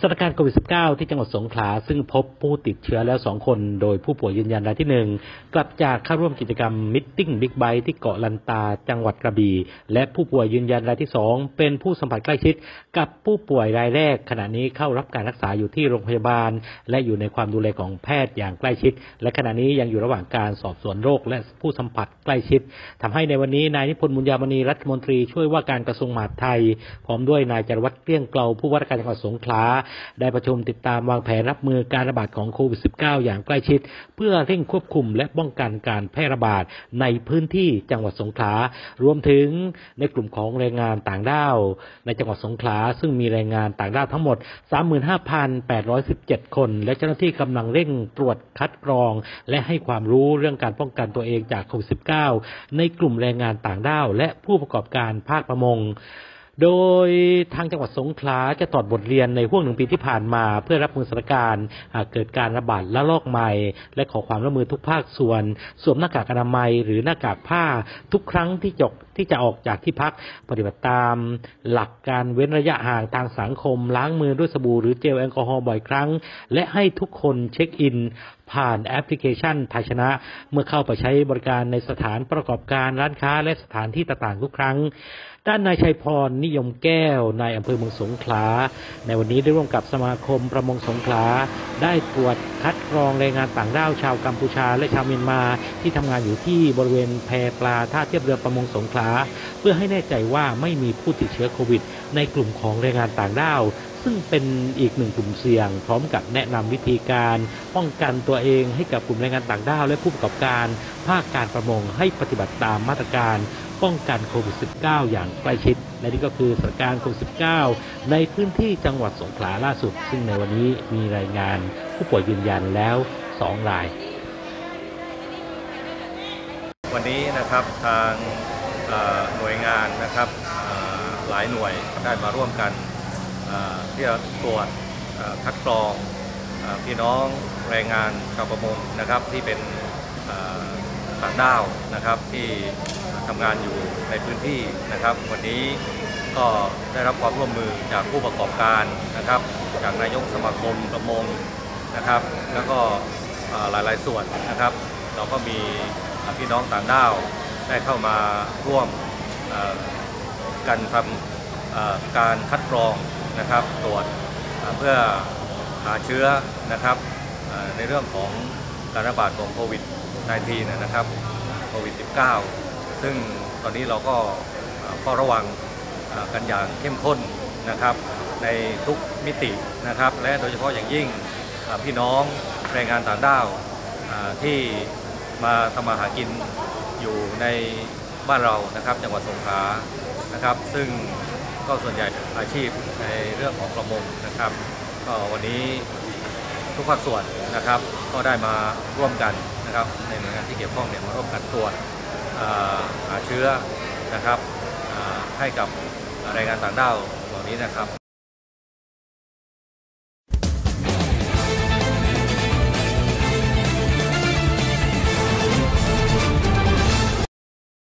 สถานการณ์โควิด -19 ที่จังหวัดสงขลาซึ่งพบผู้ติดเชื้อแล้ว2คนโดยผู้ป่วยยืนยันรายที่1กลับจากเข้าร่วมกิจกรรมมิทติ้งบิ๊กไบค์ที่เกาะลันตาจังหวัดกระบี่และผู้ป่วยยืนยันรายที่2เป็นผู้สัมผัสใกล้ชิดกับผู้ป่วยรายแรกขณะนี้เข้ารับการรักษาอยู่ที่โรงพยาบาลและอยู่ในความดูแลของแพทย์อย่างใกล้ชิดและขณะนี้ยังอยู่ระหว่างการสอบสวนโรคและผู้สัมผัสใกล้ชิดทำให้ในวันนี้นายนิพนธ์ บุญญามณีรัฐมนตรีช่วยว่าการกระทรวงมหาดไทยพร้อมด้วยนายจรวัฒน์ เกลี้ยงเกลาผู้ว่าราชการจังหวัดสงขลาได้ประชุมติดตามวางแผนรับมือการระบาดของโควิด -19 อย่างใกล้ชิดเพื่อเร่งควบคุมและป้องกันการแพร่ระบาดในพื้นที่จังหวัดสงขลารวมถึงในกลุ่มของแรงงานต่างด้าวในจังหวัดสงขลาซึ่งมีแรงงานต่างด้าวทั้งหมด 35,817 คนและเจ้าหน้าที่กำลังเร่งตรวจคัดกรองและให้ความรู้เรื่องการป้องกันตัวเองจากโควิด -19 ในกลุ่มแรงงานต่างด้าวและผู้ประกอบการภาคประมงโดยทางจังหวัดสงขลาจะถอดบทเรียนในห่วง1 ปีที่ผ่านมาเพื่อรับมือสถานการณ์หากเกิดการระบาดระลอกใหม่และขอความร่วมมือทุกภาคส่วนสวมหน้ากากอนามัยหรือหน้ากากผ้าทุกครั้งที่จะออกจากที่พักปฏิบัติตามหลักการเว้นระยะห่างทางสังคมล้างมือด้วยสบู่หรือเจลแอลกอฮอล์บ่อยครั้งและให้ทุกคนเช็คอินผ่านแอปพลิเคชันไทยชนะเมื่อเข้าไปใช้บริการในสถานประกอบการร้านค้าและสถานที่ต่างๆทุกครั้งด้านนายชัยพรนิยมแก้วนายอำเภอเมืองสงขลาในวันนี้ได้ร่วมกับสมาคมประมงสงขลาได้ตรวจคัดกรองแรงงานต่างด้าวชาวกัมพูชาและชาวเมียนมาที่ทำงานอยู่ที่บริเวณแพปลาท่าเทียบเรือประมงสงขลาเพื่อให้แน่ใจว่าไม่มีผู้ติดเชื้อโควิดในกลุ่มของแรงงานต่างด้าวซึ่งเป็นอีกหนึ่งกลุ่มเสี่ยงพร้อมกับแนะนำวิธีการป้องกันตัวเองให้กับกลุ่มแรงงานต่างด้าวและผู้ประกอบการภาคการประมงให้ปฏิบัติตามมาตรการป้องกันโควิด -19 อย่างใกล้ชิดและนี่ก็คือสถานการณ์โควิด -19 ในพื้นที่จังหวัดสงขลาล่าสุดซึ่งในวันนี้มีรายงานผู้ป่วยยืนยันแล้ว2 รายวันนี้นะครับทางหน่วยงานนะครับหลายหน่วยได้มาร่วมกันที่จะตรวจคัดกรองพี่น้องแรงงานชาวประมงนะครับที่เป็นต่างด้าวนะครับที่ทำงานอยู่ในพื้นที่นะครับวันนี้ก็ได้รับความร่วมมือจากผู้ประกอบการนะครับจากนายกสมาคมประมงนะครับแล้วก็หลายๆส่วนนะครับเราก็มีพี่น้องต่างด้าวได้เข้ามาร่วมกันทำการคัดกรองนะครับตรวจเพื่อหาเชื้อนะครับในเรื่องของการระบาดของโควิด -19 นะครับโควิด -19 ซึ่งตอนนี้เราก็เฝ้าระวังกันอย่างเข้มข้นนะครับในทุกมิตินะครับและโดยเฉพาะอย่างยิ่งพี่น้องแรงงานต่างด้าวที่มาทำมาหากินอยู่ในบ้านเรานะครับจังหวัดสงขลานะครับซึ่งก็ส่วนใหญ่อาชีพในเรื่องของประมงนะครับก็วันนี้ทุกภาคส่วนนะครับก็ได้มาร่วมกันนะครับในหน่วยงานที่เกี่ยวข้องเนี่ยมาร่วมกันตรวจหาเชื้อนะครับให้กับแรงงานต่างด้าวเหล่านี้นะครับ